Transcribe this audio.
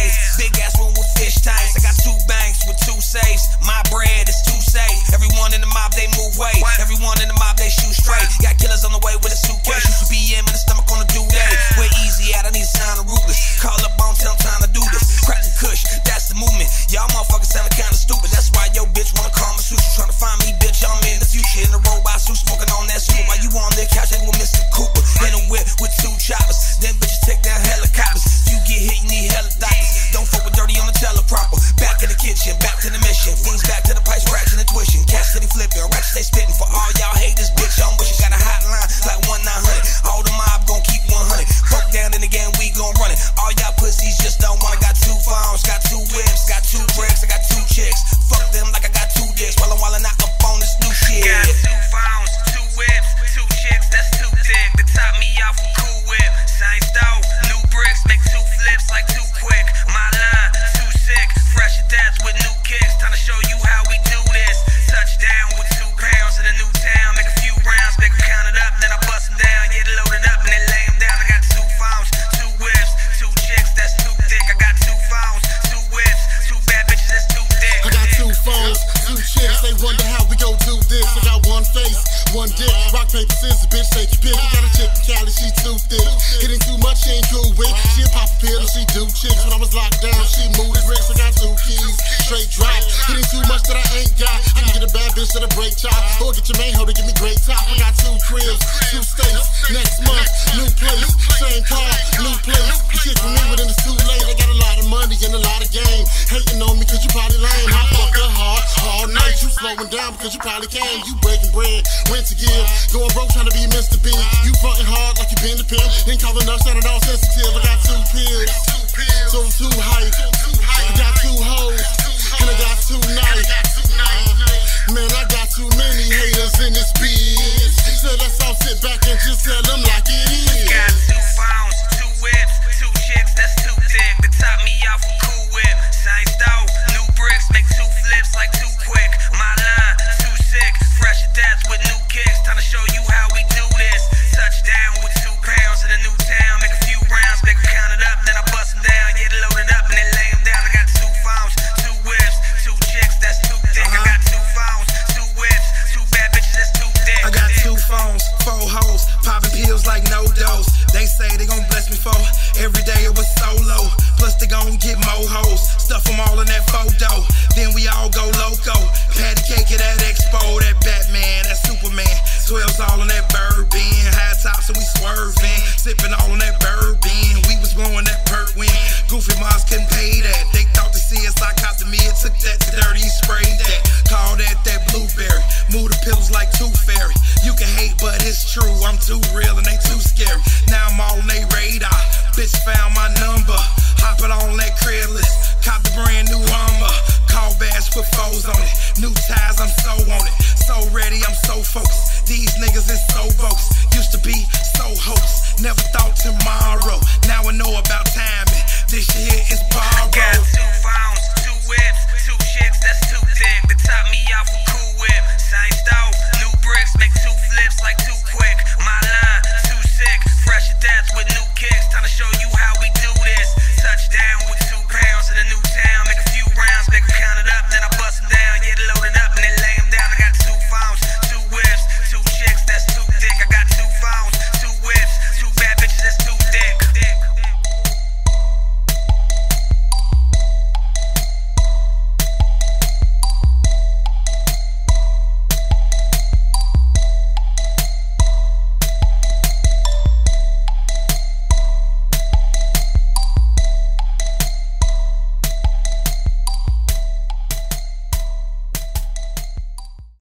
things. Big ass room with fish tanks. I got 2 banks with 2 safes. My bread is too safe. Everyone in the mob, they move weight. Everyone in the mob, they shoot straight. Got killers on the way with a suitcase. Shoot the BM in the stomach on the due day. We're easy out, I need to sound ruthless. Call up on, tell them time to do this. Crack the kush, that's the movement. Y'all motherfuckers sounding kinda stupid. That's why yo bitch wanna call my sushi. Tryna find me, bitch, I'm in the future. In the robot suit, smoking on that super. While you on the couch, hanging with Mr. Cooper. In a whip with 2 choppers. Then bitches take down helicopters. If you get hit, you need helicopters. Don't fuck with dirty on the teleprompter. Back in the kitchen, back to the mission. Things back to the price, scratching and twitching. Cats steady flipping, rats stay spitting. For all y'all haters, bitch, I'm wishing. Got a hotline like 1-900. All the mob gon' keep 100. Broke down in the game, we gon' run it. All y'all pussies just don't want it. Got 2 phones, got 2 whips, got 2 bricks, I got 2 chicks. Fuck them like I got 2 dicks. While I'm wildin' out up on this new shit. Got 2 phones, 2 whips, 2 chicks, that's too thick. They top me off with cool whip. Same stove, new bricks, make 2 flips like 2 quick. My line, too sick, fresh deaths with new kicks. Time to show you how we do this. Touchdown with 2 pounds in a new town. Make a few rounds, make them count it up. Then I bust them down, get loaded up and then lay them down. I got 2 phones, 2 whips, 2 chicks, that's too thick. I got 2 phones, 2 whips, 2 bad bitches, that's too thick. I got 2 phones, 2 chicks, they wonder how we gon' do this. I got 1 face, 1 dick, rock, paper, scissors, bitch, take your pick. I got a chick in Cali, she too thick. Getting too much, she ain't cool with. She a pop a pill and she do chicks. When I was locked down, she moved bricks. I got 2 keys, straight drop. Getting too much that I ain't got. I can get a bad bitch that a break top. Or get your main hoe to give me great top. I got 2 cribs, 2 states. Next month, new place, same car, new place. You shit for me, but then it's too late. I got a lot of money and a lot of game. Hating on me cause you probably lame. I fuck her hard, all night. You slowing down because you probably came. You breaking bread, rent to give. Going broke trying to be Mr. B. You frontin' hard like you been the pimp. Then calling us sounding all sensitive. I got 2 pills, so I'm too hype. I got 2 hoes, and I got 2 nights. Man, I got too many haters in this biz. So let's all sit back and just tell them like it is. Got 2 phones, 2 whips, 2 chicks, that's too thick. They top me off with cool whip. Same stove, new bricks, make 2 flips like 2 quick. My line, too sick, fresh deaths with new kicks. Time to show you how we do this. Touchdown with 2 pounds in a new town. Make a few rounds, make them count it up. Then I bust them down, get loaded up and then lay them down. I got 2 phones, 2 whips, 2 chicks, that's too thick. I got 2 phones, 2 whips, 2 bad bitches, that's too thick. I got 2 phones, 4 hoes, popping pills like no dose. They say they gon' bless me for every day it was solo. Plus they gon' get more hoes, stuff them all in that photo. Then we all go loco, patty cake at that expo. That Batman, that Superman, 12's all on that bourbon. High top so we swerving, sipping all on that bourbon. We was blowing that perk when Goofy Moss couldn't pay that. They thought to see us like cop to me, it took that to dirty, sprayed that. Call that blueberry, move the pillows like Tooth Fairy. You can hate but it's true, I'm too real and they too scary. Now I'm all on they radar, bitch found my number. Hopping on that Craigslist, cop the brand new Hummer. Call bash, put foes on it, new ties, I'm so on it. So ready, I'm so focused, these niggas is so